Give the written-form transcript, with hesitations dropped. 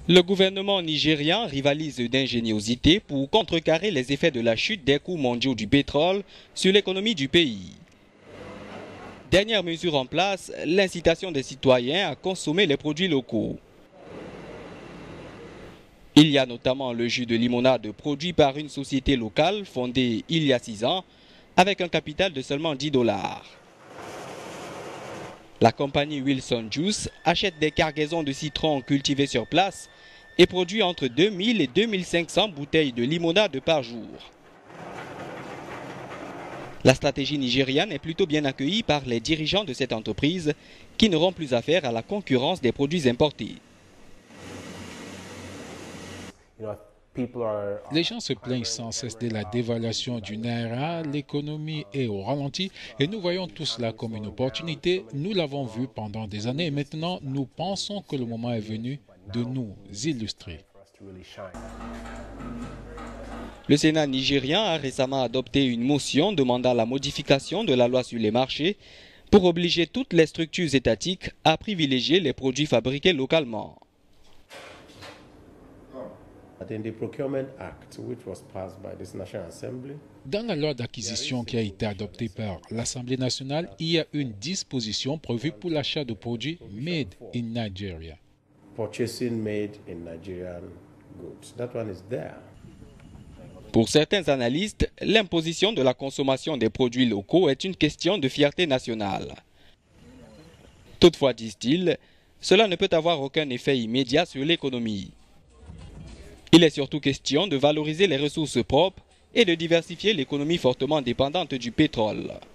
Le gouvernement nigérian rivalise d'ingéniosité pour contrecarrer les effets de la chute des coûts mondiaux du pétrole sur l'économie du pays. Dernière mesure en place, l'incitation des citoyens à consommer les produits locaux. Il y a notamment le jus de limonade produit par une société locale fondée il y a 6 ans avec un capital de seulement $10. La compagnie Wilson Juice achète des cargaisons de citron cultivés sur place et produit entre 2000 et 2500 bouteilles de limonade par jour. La stratégie nigériane est plutôt bien accueillie par les dirigeants de cette entreprise qui n'auront plus affaire à la concurrence des produits importés. Les gens se plaignent sans cesse de la dévaluation du naira, l'économie est au ralenti et nous voyons tout cela comme une opportunité. Nous l'avons vu pendant des années et maintenant nous pensons que le moment est venu de nous illustrer. Le Sénat nigérian a récemment adopté une motion demandant la modification de la loi sur les marchés pour obliger toutes les structures étatiques à privilégier les produits fabriqués localement. Dans la loi d'acquisition qui a été adoptée par l'Assemblée nationale, il y a une disposition prévue pour l'achat de produits made in Nigeria. Pour certains analystes, l'imposition de la consommation des produits locaux est une question de fierté nationale. Toutefois, disent-ils, cela ne peut avoir aucun effet immédiat sur l'économie. Il est surtout question de valoriser les ressources propres et de diversifier l'économie fortement dépendante du pétrole.